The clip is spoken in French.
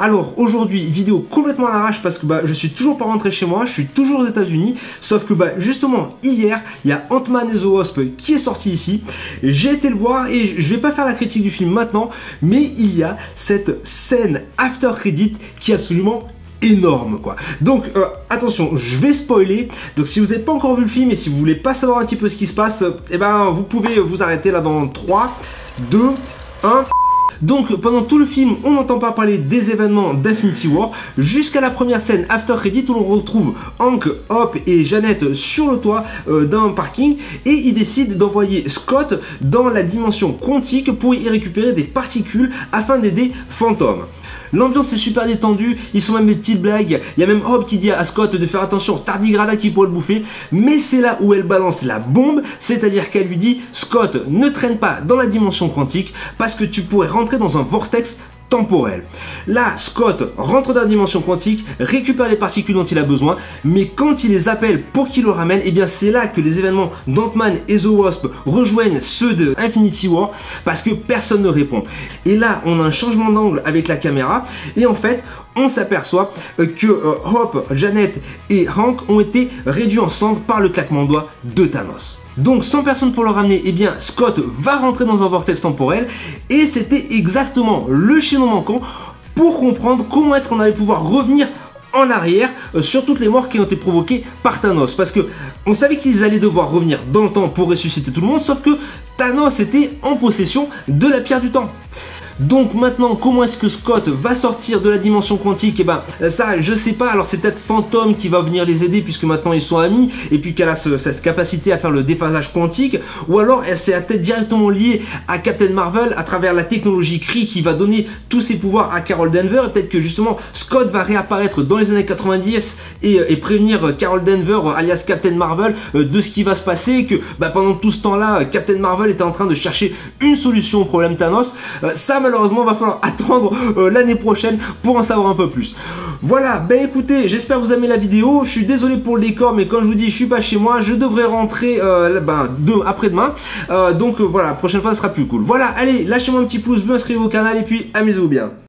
Alors aujourd'hui, vidéo complètement à l'arrache parce que je suis toujours pas rentré chez moi, je suis toujours aux États-Unis, sauf que justement hier, il y a Ant-Man and the Wasp qui est sorti ici. J'ai été le voir et je vais pas faire la critique du film maintenant, mais il y a cette scène after credit qui est absolument énorme quoi. Donc attention, je vais spoiler. Donc si vous n'avez pas encore vu le film et si vous voulez pas savoir un petit peu ce qui se passe, vous pouvez vous arrêter là dans 3, 2, 1. Donc pendant tout le film, on n'entend pas parler des événements d'Infinity War jusqu'à la première scène after credit où l'on retrouve Hank, Hop et Janet sur le toit d'un parking et ils décident d'envoyer Scott dans la dimension quantique pour y récupérer des particules afin d'aider Phantom. L'ambiance est super détendue, ils sont même des petites blagues, il y a même Hop qui dit à Scott de faire attention au tardigrada qui pourrait le bouffer, mais c'est là où elle balance la bombe, c'est-à-dire qu'elle lui dit Scott, ne traîne pas dans la dimension quantique parce que tu pourrais rentrer dans un vortex temporel. Là, Scott rentre dans la dimension quantique, récupère les particules dont il a besoin, mais quand il les appelle pour qu'il le ramène, et bien c'est là que les événements d'Ant-Man et the Wasp rejoignent ceux de Infinity War parce que personne ne répond. Et là, on a un changement d'angle avec la caméra et en fait, on s'aperçoit que Hop, Janet et Hank ont été réduits en cendres par le claquement de doigts de Thanos. Donc sans personne pour le ramener, eh bien Scott va rentrer dans un vortex temporel et c'était exactement le chaînon manquant pour comprendre comment est-ce qu'on allait pouvoir revenir en arrière sur toutes les morts qui ont été provoquées par Thanos, parce que on savait qu'ils allaient devoir revenir dans le temps pour ressusciter tout le monde, sauf que Thanos était en possession de la pierre du temps. Donc maintenant, comment est-ce que Scott va sortir de la dimension quantique? Et ça, je sais pas. Alors c'est peut-être Phantom qui va venir les aider puisque maintenant ils sont amis et puis qu'elle a cette capacité à faire le déphasage quantique. Ou alors c'est peut-être directement lié à Captain Marvel à travers la technologie Kree qui va donner tous ses pouvoirs à Carol Danvers. Et peut-être que justement Scott va réapparaître dans les années 90 et prévenir Carol Danvers alias Captain Marvel de ce qui va se passer. Et que pendant tout ce temps-là, Captain Marvel était en train de chercher une solution au problème Thanos. Ça malheureusement va falloir attendre l'année prochaine pour en savoir un peu plus. Voilà, écoutez, j'espère que vous aimez la vidéo. Je suis désolé pour le décor, mais comme je vous dis, je suis pas chez moi, je devrais rentrer après-demain. Donc voilà, la prochaine fois ce sera plus cool. Voilà, allez, lâchez-moi un petit pouce bleu, inscrivez-vous au canal et puis amusez-vous bien.